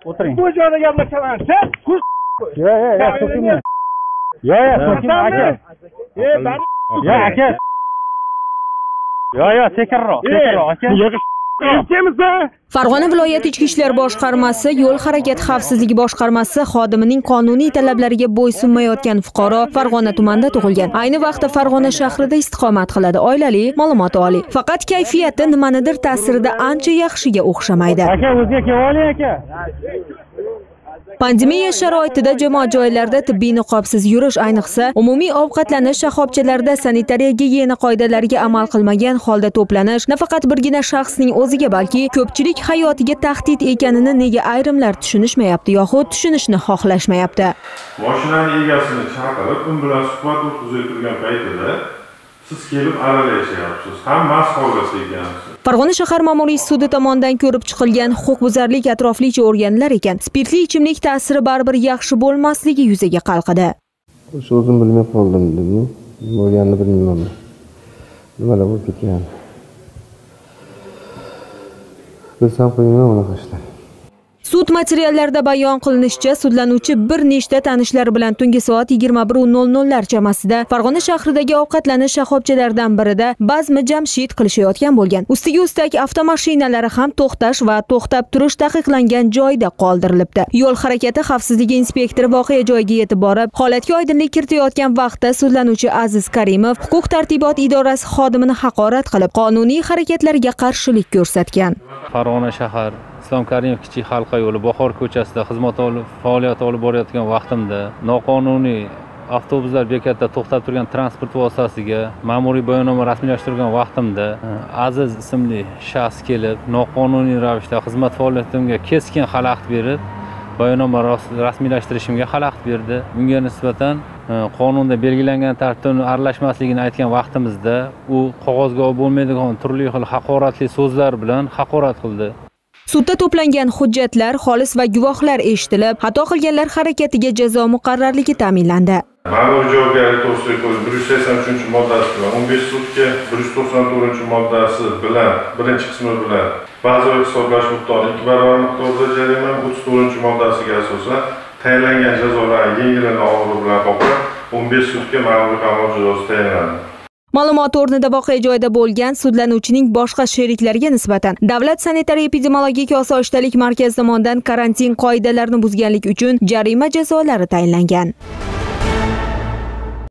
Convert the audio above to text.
O'tiring. Bu joyda gaplashaman. Sen kuz. Yo'q, so'kinglar. So'king aka. Yo'q, aka. Yo'q, sekinroq aka. Farg'ona viloyat ichki ishlar boshqarmasi yo'l harakati xavfsizligi boshqarmasi xodimining qonuniy talablariga bo'ysunmayotgan fuqaro Farg'ona tumanida tug'ilgan. Ayni vaqtda Farg'ona shahrida istiqomat qiladi. Oilali, ma'lumoti oliy. Faqat kayfiyati nimanidir ta'sirida ancha yaxshiga o'xshamaydi. Aka, o'ziga kelib oling aka. Pandemiya sharoitida jamoat joylarida tibbiy niqobsiz yurish, ayniqsa umumiy ovqatlanish shoxobchalarida sanitariya gigiyena qoidalariga amal qilmagan holda to'planish nafaqat birgina shaxsning o'ziga, balki ko'pchilik hayotiga tahdid ekanini nega ayrimlar tushunishmayapti yoxud tushunishni xohlashmayapti. Mashinaning egasini chaqirib, u bilan suhbat o'tkazib turgan paytida siz kelib aralashyapsiz. Ham mast holatda ekansiz. Farg'ona shahar ma'muriy sudi tomonidan ko'rib chiqilgan huquqbuzarlik atroflicha o'rganilar ekan. Spirtli ichimlik ta'siri baribir yaxshi bo'lmasligi yuzaga qalqidi. O'sha o'zim bilmay qoldim, nima bo'lganini bilmayman. Nimalar bo'lib ketgan? Bilsam qo'ymayman unaqa ishlar. Sud materiallarida bayon qilinishicha, sudlanuvchi bir nechta tanishlari bilan tungi soat 21:00 chamasida Farg'ona shahridagi ovqatlanish shoxobchalaridan birida bazmi jamshid qilishayotgan bo'lgan. Ustiga ustak avtomashinalari ham to'xtash va to'xtab turish taqiqlangan joyda qoldirilibdi. Yo'l harakati xavfsizligi inspektori voqea joyiga yetib borib, holatga oydinlik kiritayotgan vaqtda sudlanuvchi Aziz Karimov huquq tartibot idorasi xodimini haqorat qilib, qonuniy harakatlarga qarshilik ko'rsatgan. Farg'ona shahar Islom Karimov kichik halqa yo'li Bahor ko'chasida xizmat olib faoliyat olib borayotgan vaqtimda noqonuniy avtobuslar bekatida to'xtab turgan transport vositasiga ma'muriy bayonnoma rasmiylashtirgan vaqtimda Aziz ismli shaxs kelib noqonuniy ravishda xizmat faoliyatimga keskin xalaqit berib, bayonnoma rasmiylashtirishimga xalaqit berdi. Bunga nisbatan qonunda belgilangan tartibda aralashmasligini aytgan vaqtimizda u qog'ozga olib bo'lmaydigan turli xil haqoratli so'zlar bilan haqorat qildi. Sudda to'plangan hujjatlar, xolis va guvohlar eshitilib, xato qilganlar harakatiga jazo muqarrarligi ta'minlandi. Ma'muriy javobgarlik to'g'risidagi qo'yib 183-moddasi bilan 15 sudga 194-moddasi bilan birinchi qismi bilan bazaviy hisoblash miqdori 2 barobar miqdorda jarima 34-moddasiga asosan tayinlangan jazolar yengilini og'iri bilan qoplab 15 sudga ma'muriy qamoq jazosi tayinlandi. Ma'lumot o'rnida voqea joyida bo'lgan sudlanuvchining boshqa sheriklariga nisbatan Davlat sanitariya epidemiologik osoyishtalik markazi tomonidan karantin qoidalarini buzganlik uchun jarima jazolari tayinlangan.